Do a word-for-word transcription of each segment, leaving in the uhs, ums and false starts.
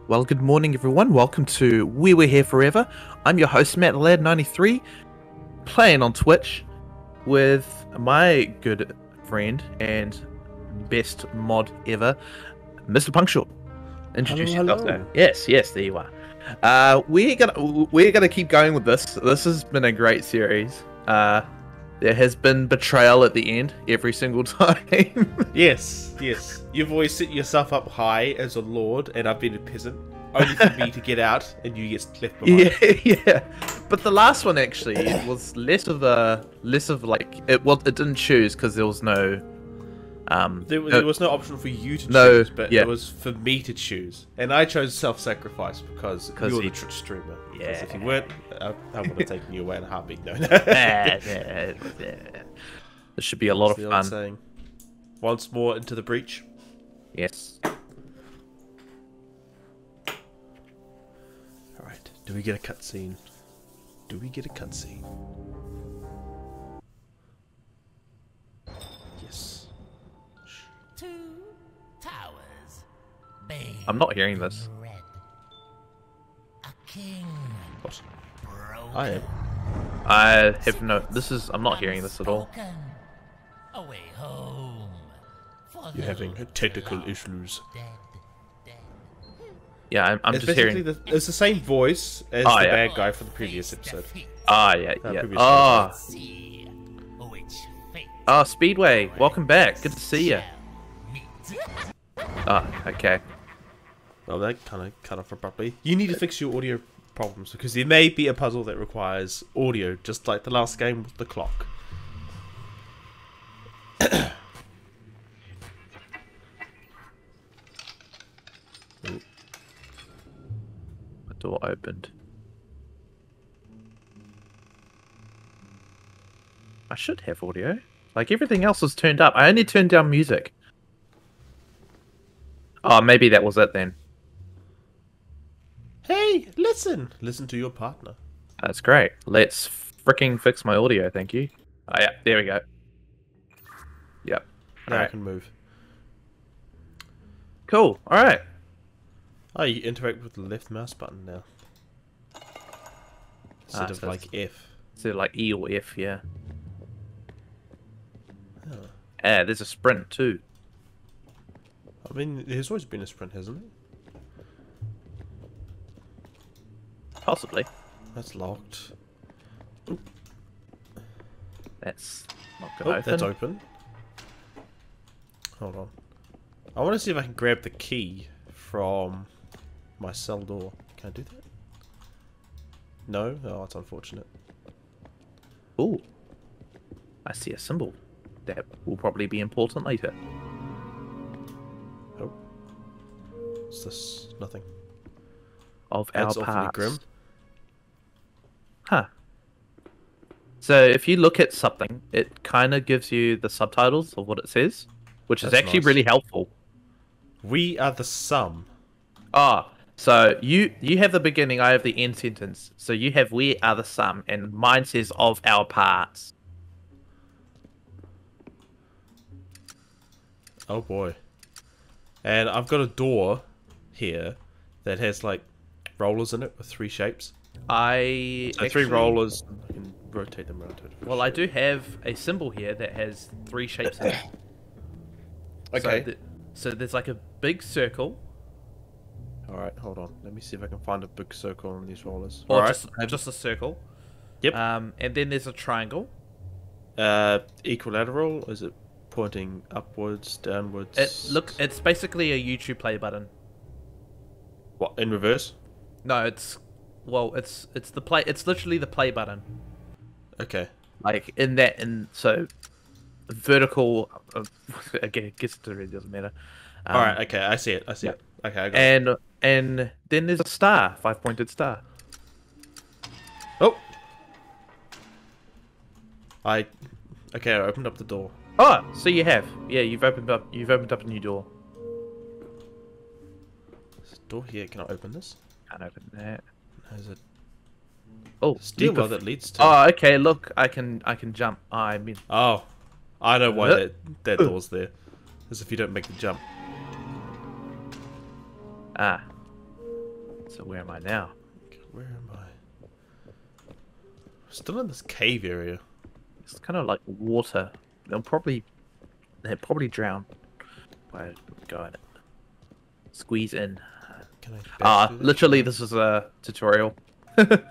Well, good morning, everyone. Welcome to We Were Here Forever. I'm your host, Mattthelad ninety-three, playing on Twitch with my good friend and best mod ever, Mister Punctual. Introduce hello, yourself hello. there. Yes, yes, there you are. Uh, we're gonna we're gonna keep going with this. This has been a great series. Uh, there has been betrayal at the end every single time. Yes, yes. You've always set yourself up high as a lord, and I've been a peasant, only for me to get out and you get left behind. Yeah, yeah. But the last one actually it was less of a less of like it. Well, it didn't choose because there was no. Um, There, was- no, there was no option for you to No, choose, but yeah. it was for me to choose, and I chose self-sacrifice because 'Cause you're you- the Twitch streamer. 'Cause Yeah. if you weren't, I, I would have taken you away in a heartbeat. No, no. yeah, yeah, yeah. This should be a lot What's of the old fun. saying? Once more into the breach. Yes. All right. Do we get a cutscene? Do we get a cutscene? Yes. Two towers. Bathed I'm not hearing this. in red. A king What? broken. I am. I have no. This is. I'm not hearing this at all. unspoken. A way home. For You're having those technical loved issues. Dead, dead. Yeah, I'm, I'm It's just basically hearing. the, it's the same voice as Oh, the yeah. bad guy from the previous episode. Ah, yeah, Uh, yeah. previous Ah, See which fate ah, Speedway. Welcome back. Good to see you. shall meet. Ah, okay. Well, that kind of cut off abruptly. You need to fix your audio problems because there may be a puzzle that requires audio, just like the last game with the clock. Ooh. The door opened. I should have audio. Like everything else was turned up. I only turned down music. Oh, maybe that was it then. Hey, listen! Listen to your partner. That's great. Let's freaking fix my audio, thank you. Oh, yeah, there we go. Yep. Now I Alright. can move. Cool. Alright. Oh, you interact with the left mouse button now. Instead Ah, of so like F. So like E or F, yeah. Oh. Ah, there's a sprint too. I mean, there's always been a sprint, hasn't it? Possibly. That's locked. That's not Oh, gonna open. that's open. Hold on. I want to see if I can grab the key from my cell door. Can I do that? No? Oh, it's unfortunate. Ooh. I see a symbol. That will probably be important later. Oh. What's this? Nothing. Of That's our awfully past. grim. Huh. So if you look at something, it kind of gives you the subtitles of what it says, which is That's actually nice. really helpful. We are the sum. Ah, so you you have the beginning, I have the end sentence. So you have we are the sum, and mine says of our parts. Oh boy. And I've got a door here that has like rollers in it with three shapes. I So three actually- rollers. I can rotate them around to it. Well, I do have a symbol here that has three shapes in it. Okay. So, th- so there's like a big circle, Alright, hold on. Let me see if I can find a big circle on these rollers. or Alright. just just a circle. Yep. Um, and then there's a triangle. Uh, equilateral? Is it pointing upwards, downwards? It look, it's basically a YouTube play button. What, in reverse? No, it's well, it's it's the play. It's literally the play button. Okay. Like in that, and so vertical. Uh, again, I guess it really doesn't matter. Um, Alright, okay, I see it. I see yeah. it. Okay, I got it. And and then there's a star, five pointed star. Oh! I. Okay, I opened up the door. Oh, so you have, yeah, you've opened up, you've opened up a new door. There's a door here. Can I open this? Can't open that. There's a Oh, stairwell leap of- that leads to. Oh, okay. Look, I can I can jump. I mean, Oh, I know why Uh. that, that door's there. As if you don't make the jump. ah, So where am I now? Where am I? Still in this cave area. It's kind of like water. They'll probably they'll probably drown by going it. Squeeze in. Can I bash Ah, through this? literally, this is a tutorial. Kind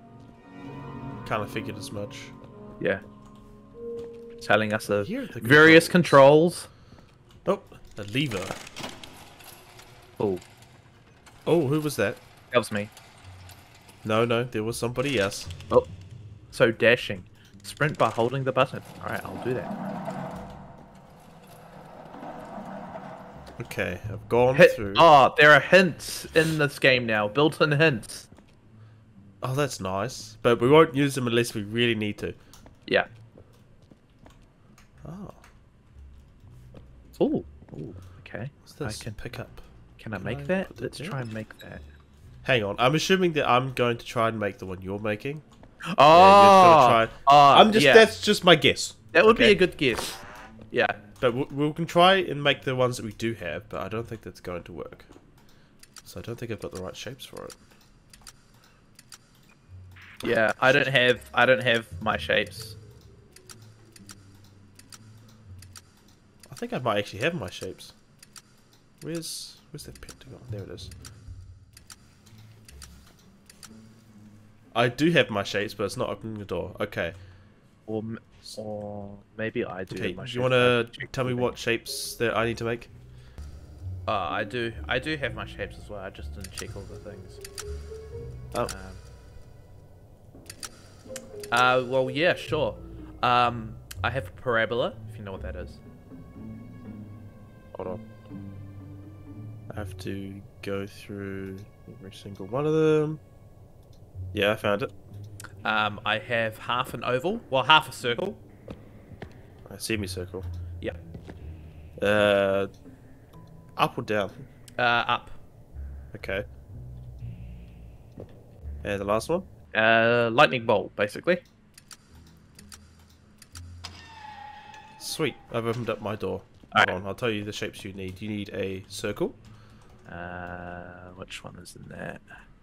of figured as much. Yeah. Telling us of Here are the various controls. Oh, a lever. Oh, Oh, who was that? that was me. No, no, there was somebody else. Oh, so dashing. Sprint by holding the button. Alright, I'll do that. Okay, I've gone Hit. through. Oh, there are hints in this game now. Built-in hints. Oh, that's nice. But we won't use them unless we really need to. Yeah. Oh, Oh. Ooh, okay. what's this? I can pick up. Can I Can make I that? put it Let's there? try and make that. Hang on, I'm assuming that I'm going to try and make the one you're making. Oh, gonna try- oh, I'm just yeah. that's just my guess. That would be okay? a good guess. Yeah. But we, we can try and make the ones that we do have, but I don't think that's going to work. So I don't think I've got the right shapes for it. Yeah, I don't have I don't have my shapes. I think I might actually have my shapes. Where's where's that pentagon? There it is. I do have my shapes, but it's not opening the door. Okay. Or m- or maybe I do. Okay. have my Do shapes. you want to Check tell me everything. what shapes that I need to make? Uh, I do. I do have my shapes as well. I just didn't check all the things. Oh. Um, uh, well, yeah, sure. Um, I have a parabola, if you know what that is. Hold on. I have to go through every single one of them. Yeah, I found it. Um, I have half an oval, well, half a circle. A semicircle. Yeah. Uh, up or down? Uh, up. Okay. And the last one? Uh, lightning bolt, basically. Sweet. I've opened up my door. Alright. Hold on, I'll tell you the shapes you need. You need a circle. Uh, which one is in that?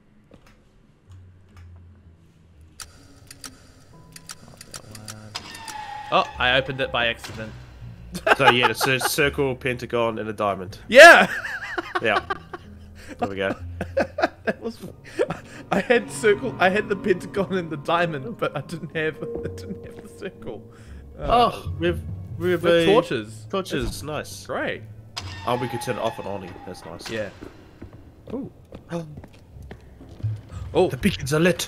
Not that one. Oh, I opened it by accident. So yeah, it's a circle, pentagon, and a diamond. Yeah! Yeah. There we go. That was. I had circle. I had the pentagon and the diamond, but I didn't have. I didn't have the circle. Uh, Oh, we've we've with a torches. torches. Nice. Great. Oh, we could turn it off and on. That's nice. Yeah. Ooh. Oh, The beacons are lit.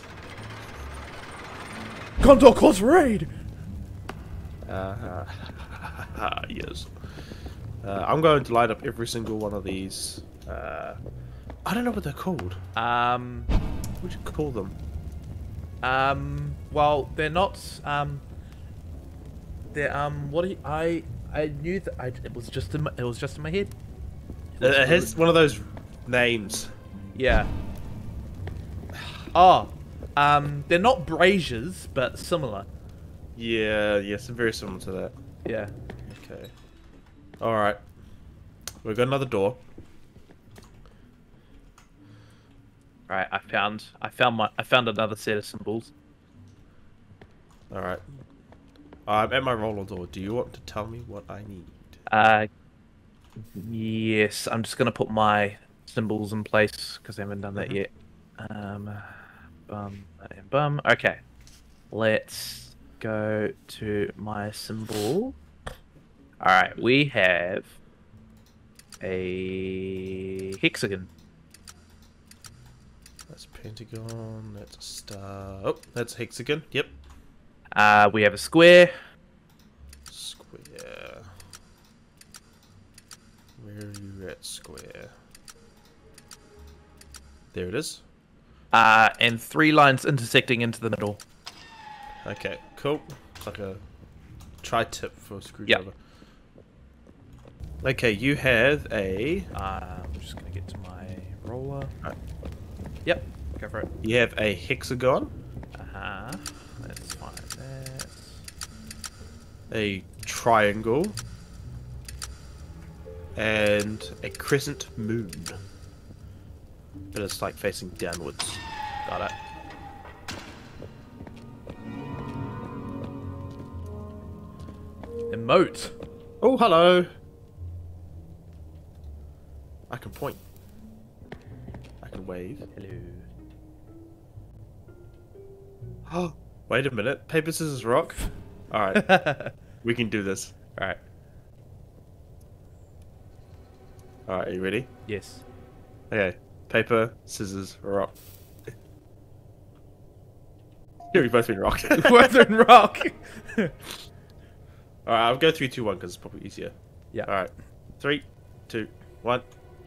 Condor Course Raid. Uh, yes. Uh, I'm going to light up every single one of these. Uh, I don't know what they're called. Um. What would you call them? Um. Well, they're not. Um. They're um. What do you, I? I knew that. I. It was just in. My, it was just in my head. It it has one of those names. Yeah. Oh. Um. They're not braziers, but similar. Yeah, yes, very similar to that. Yeah. Okay. Alright. We've got another door. Right. I found. I found my. I found another set of symbols. Alright. I'm at my roller door. Do you want to tell me what I need? Uh. Yes. I'm just gonna put my symbols in place because I haven't done that Mhm. yet. Um. Bum and bum. Okay. Let's go to my symbol. Alright, we have a hexagon. That's pentagon, that's a star. Oh, that's a hexagon. Yep. Uh, we have a square. Square. Where are you at, square? There it is. Uh, and three lines intersecting into the middle. Okay, cool. It's like a tri-tip for a screwdriver. Okay, you have a... Uh, I'm just gonna get to my roller. Alright. Yep, go for it. You have a hexagon, Uh-huh. Let's find that. a triangle, and a crescent moon. but it's like facing downwards. Got it. Emote. Oh, hello. I can point. I can wave. Hello. Oh, wait a minute. Paper, scissors, rock. Alright. We can do this. Alright. Alright, are you ready? Yes. Okay. Paper, scissors, rock. Yeah, we've both been rock. Worth and rock. Alright, I'll go three, two, one because it's probably easier. Yeah. Alright. Three, two, one.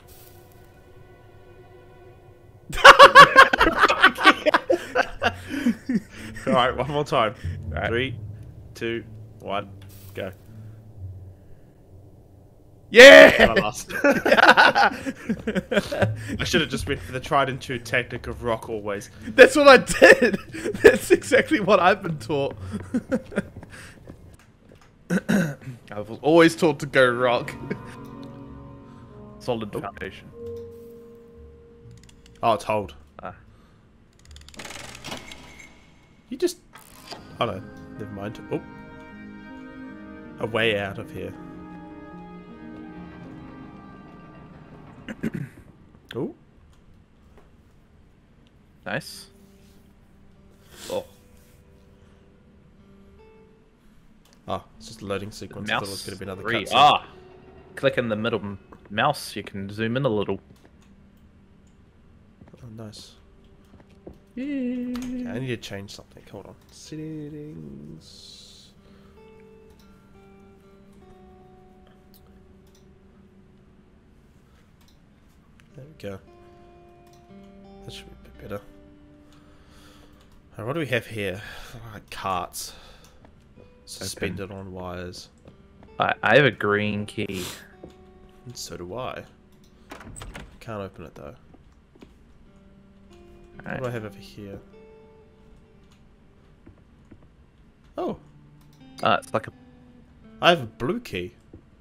Alright, one more time. Right. Three, two, one, go. Yeah. And I lost. I should have just went for the tried and true tactic of rock always. That's what I did. That's exactly what I've been taught. I was always taught to go rock. Solid Oh. foundation. Oh, it's hold. Ah. You just... Oh no, never mind. Oh. A way out of here. Oh. Nice. Oh. Oh, it's just a loading sequence. I thought it was going to be another three. cutscene. Ah. Click in the middle m- mouse. You can zoom in a little. Oh, nice. Yeah. Okay, I need to change something. Hold on. Settings. There we go. That should be a bit better. Alright, what do we have here? Alright, carts. Suspended on wires. I, I have a green key. And so do I. Can't open it though. What Alright. do I have over here? Oh, Uh, it's like a. I have a blue key.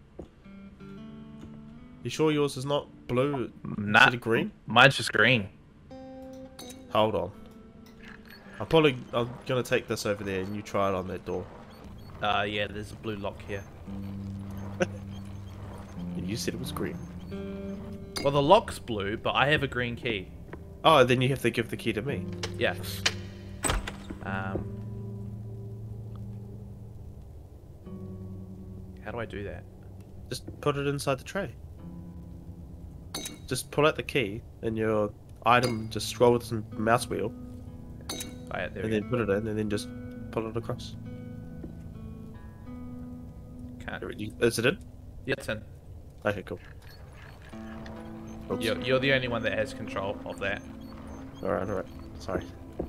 You sure yours is not blue Nah, instead of green? Mine's just green. Hold on. I'm probably I'm gonna take this over there and you try it on that door. Uh, yeah, there's a blue lock here. And you said it was green. Well, the lock's blue, but I have a green key. Oh, then you have to give the key to me. Yeah. Um. How do I do that? Just put it inside the tray. Just pull out the key and your item, just scroll with some mouse wheel Oh, yeah, there and we then put it in and then just pull it across. go. Can't. Is it in? Yeah, it's in. Okay, cool. Oops. You're, you're the only one that has control of that. Alright, alright. Sorry.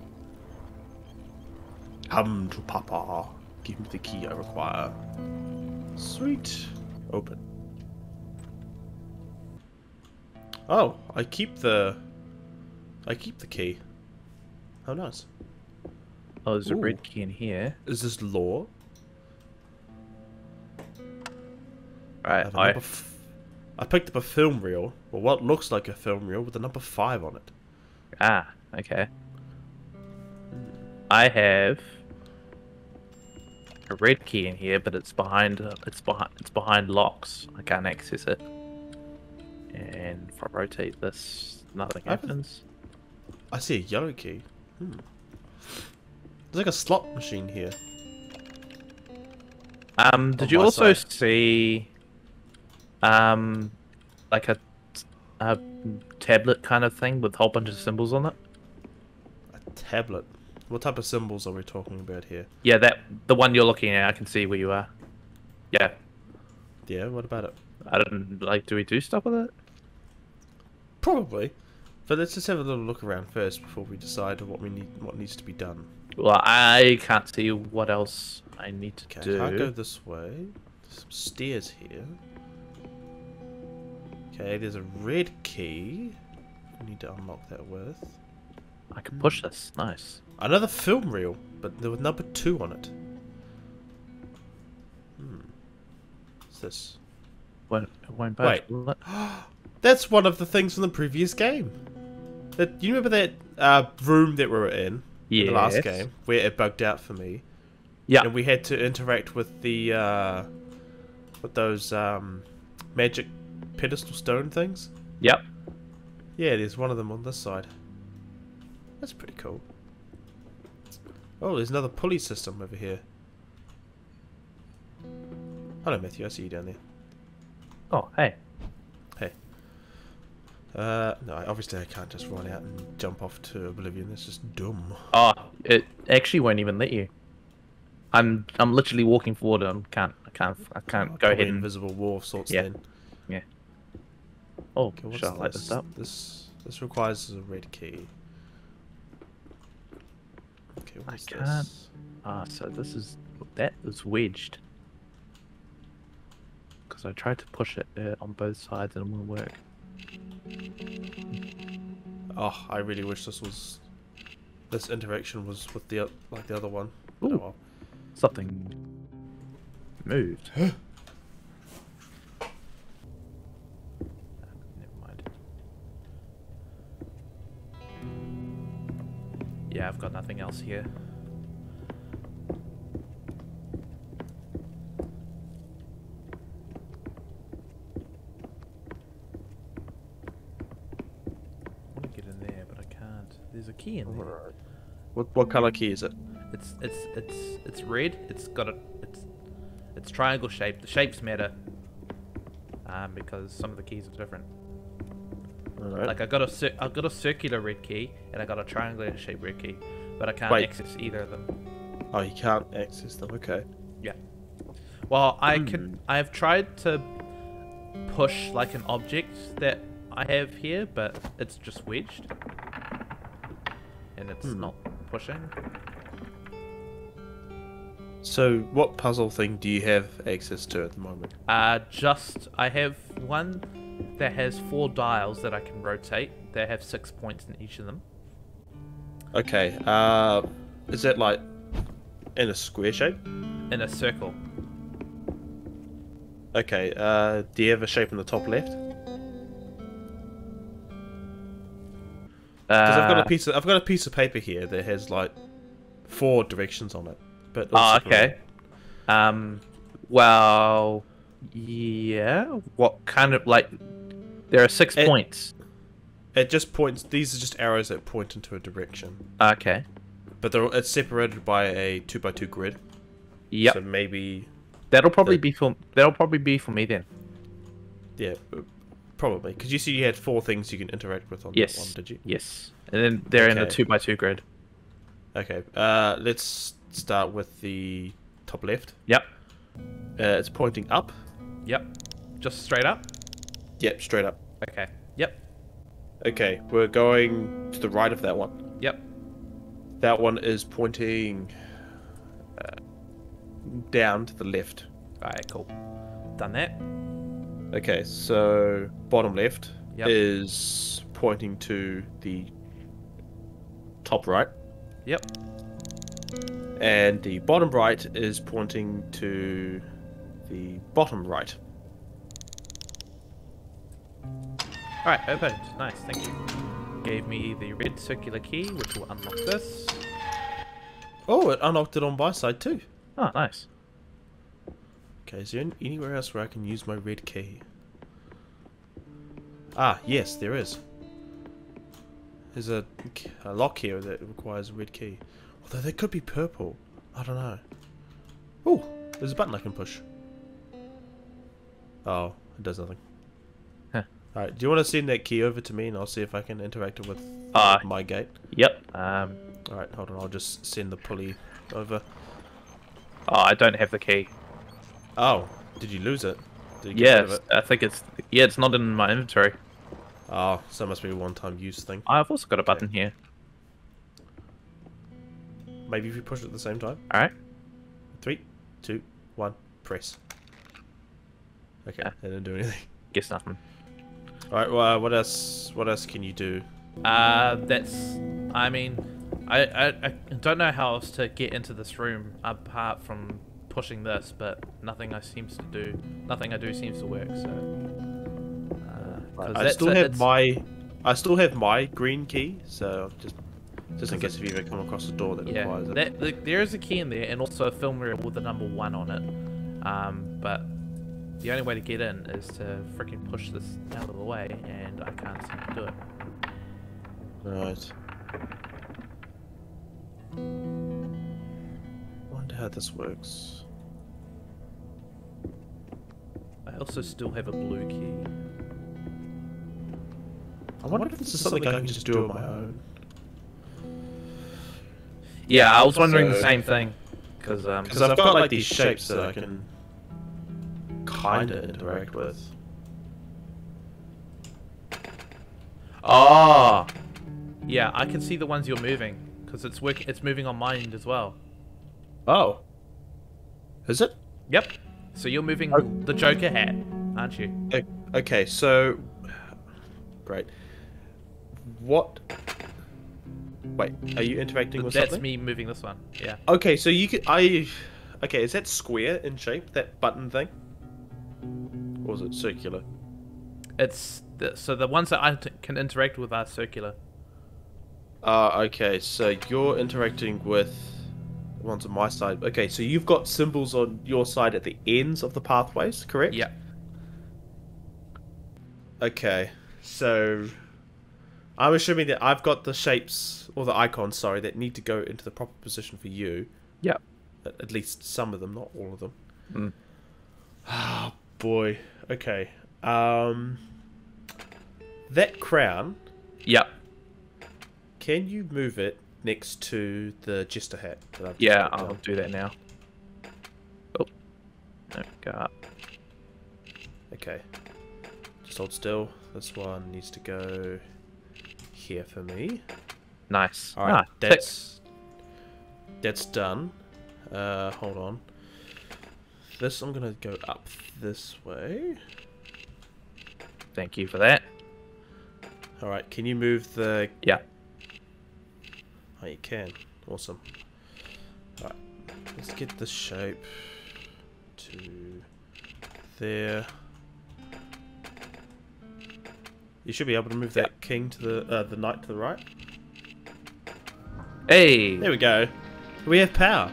Come to Papa. Give me the key I require. Sweet. Open. Oh, I keep the... I keep the key. How nice. Oh, there's a Ooh. red key in here. Is this lore? I, Right, have a I, number f I picked up a film reel, or what looks like a film reel, with a number five on it. ah, okay. I have a red key in here, but it's behind. Uh, it's behind. It's behind locks. I can't access it. And if I rotate this, nothing I haven't- happens. I see a yellow key. Hmm. There's like a slot machine here. Um, did on you my also side. see, um, like a, a tablet kind of thing with a whole bunch of symbols on it? A tablet. What type of symbols are we talking about here? Yeah, that the one you're looking at. I can see where you are. Yeah, Yeah, what about it? I don't like. Do we do stuff with it? Probably. But let's just have a little look around first before we decide what we need, what needs to be done. Well, I can't see what else I need to Okay, do. I can't go this way. There's some stairs here. Okay, there's a red key. We need to unlock that with. I can push this. Nice. Another film reel, but there was number two on it. Hmm. What's this? Won't, it won't Wait. budge, will it? That's one of the things from the previous game. That, you remember that uh, room that we were in in the last Yes. game where it bugged out for me? Yeah. And we had to interact with the uh, with those um, magic pedestal stone things. Yep. Yeah, there's one of them on this side. That's pretty cool. Oh, there's another pulley system over here. Hello, Matthew. I see you down there. Oh, hey. Hey. Uh, no, obviously I can't just run out and jump off to oblivion. That's just dumb. Oh, it actually won't even let you. I'm I'm literally walking forward and can't I can't I can't Oh, go probably ahead and invisible wall of sorts Yeah. then. yeah. Oh, Okay, what's shall I light this up? This this requires a red key. Okay, I what's can't. this? Ah, so this is that is wedged. Because I tried to push it uh, on both sides and it won't work. Oh, I really wish this was this interaction was with the o- like the other one. Ooh. Oh, well. Something moved. Never mind. Yeah, I've got nothing else here. I want to get in there, but I can't. There's a key in there. Alright. What what color key is it? It's it's it's it's red. It's got a it's it's triangle shaped. The shapes matter, um, because some of the keys are different. Alright. Like I got a cir I got a circular red key and I got a triangular shaped red key, but I can't Wait. access either of them. Oh, you can't access them. Okay. Yeah. Well, I Hmm. can. I have tried to push like an object that I have here, but it's just wedged, and it's Hmm. not pushing. So, what puzzle thing do you have access to at the moment? Uh, just I have one that has four dials that I can rotate. They have six points in each of them. Okay. Uh, is that like in a square shape? In a circle. Okay. Uh, do you have a shape in the top left? Because I've got a Uh, piece. Of, I've got a piece of paper here that has like four directions on it. But Oh, also- okay. Um, well, yeah. What kind of like? There are six It- points. It just points. These are just arrows that point into a direction. Okay. But they're it's separated by a two by two grid. Yep. So maybe, that'll probably the- be for that'll probably be for me then. yeah, probably. Because you see, you had four things you can interact with on Yes. that one, did you? Yes. And then they're in a Okay. two by two grid. Okay. Uh, let's start with the top left. Yep. Uh, it's pointing up. Yep. Just straight up. Yep, straight up. Okay. Yep. Okay, we're going to the right of that one. Yep. That one is pointing uh, down to the left. Alright. Cool. Done that. Okay, so bottom left Yep. is pointing to the top right, Yep. and the bottom right is pointing to the bottom right. Alright. Opened. Nice. Thank you. Gave me the red circular key, which will unlock this. Oh, it unlocked it on my side too. Oh, nice. Okay, is there any- anywhere else where I can use my red key? Ah, yes, there is. There's a, a lock here that requires a red key. Although they could be purple. I don't know. Oh, there's a button I can push. Oh, it does nothing. Huh. Alright, do you want to send that key over to me and I'll see if I can interact it with Uh, my gate? Yep. Um. Alright, hold on, I'll just send the pulley over. Oh, I don't have the key. Oh, did you lose it? Did you get rid of Yes, it? I think it's yeah, it's not in my inventory. Oh, so it must be a one-time use thing. I've also got a button here. Maybe if you push it at the same time. All right. Three, two, one, press. Okay, Yeah. that didn't do anything. Guess nothing. All right, well, what else? What else can you do? Uh, that's. I mean, I, I I don't know how else to get into this room apart from pushing this, but nothing I seems to do. Nothing I do seems to work. So. Uh, 'cause I that's still a- have it's- my I still have my green key, so just just in case if you ever come across a door that Yeah, requires it. that, the, there is a key in there, and also a film reel with the number one on it. Um, but the only way to get in is to freaking push this out of the way, and I can't seem to do it. Right. Wonder how this works. I also still have a blue key. I wonder if this is something I can just do on my own. Yeah, I was wondering the So- same thing, because um, Because I've got like these shapes that I can kind of interact with. oh, yeah, I can see the ones you're moving, because it's work, it's moving on my end as well. Oh. Is it? Yep. So you're moving Oh. the Joker hat, aren't you? O- Okay, so... Great. What... Wait, are you interacting with That's something? me moving this one. Yeah. Okay, so you could... I... Okay, is that square in shape, that button thing? Or is it circular? It's the, so the ones that I t can interact with are circular. Uh, okay, so you're interacting with the ones on my side. Okay, so you've got symbols on your side at the ends of the pathways, correct? Yeah. Okay, so I'm assuming that I've got the shapes, or the icons, sorry, that need to go into the proper position for you. Yeah. At, at least some of them, not all of them. Mm. Oh, boy. Okay. Um, that crown, Yeah. can you move it next to the jester hat? That I've just Yeah, put I'll down? do that now. Oh. No, go up. Okay. Just hold still. This one needs to go here for me. Nice. Alright, Ah, that's that's done. Uh, hold on. This I'm gonna go up this way. tick. Thank you for that. Alright, can you move the... Yeah. Oh, you can. Awesome. Alright, let's get this shape to there. You should be able to move that king to the uh, the knight to the right. Hey. There we go. We have power.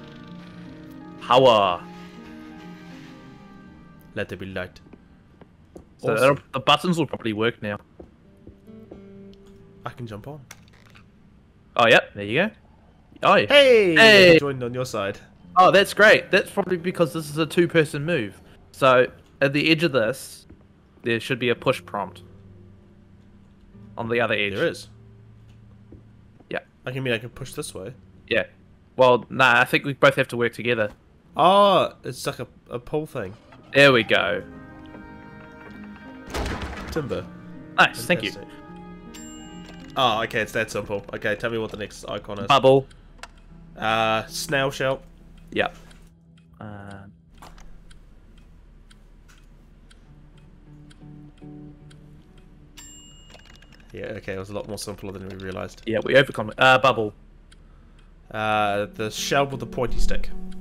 Power. Let there be light. So Awesome. that'll- the buttons will probably work now. I can jump on. Oh, yep. There you go. Oh, yeah. Hey! Hey! I joined on your side. Oh, that's great. That's probably because this is a two-person move. So at the edge of this, there should be a push prompt. On the other edge. There is. Yeah. I can mean I can push this way. Yeah. Well, nah, I think we both have to work together. Oh, it's like a, a pull thing. There we go. Timber. Nice, thank you. Fantastic. Oh, okay, it's that simple. Okay, tell me what the next icon is. Bubble. Uh, snail shell. Yep. Uh, Yeah, okay, it was a lot more simpler than we realised. yeah, we overcome it. Uh, bubble. Uh, the shell with the pointy stick.